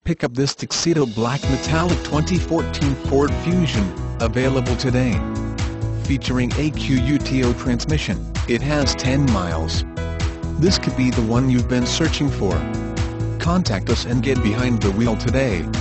Pick up this tuxedo black metallic 2014 Ford Fusion, available today. Featuring a QUTO transmission, it has 10 miles. This could be the one you've been searching for. Contact us and get behind the wheel today.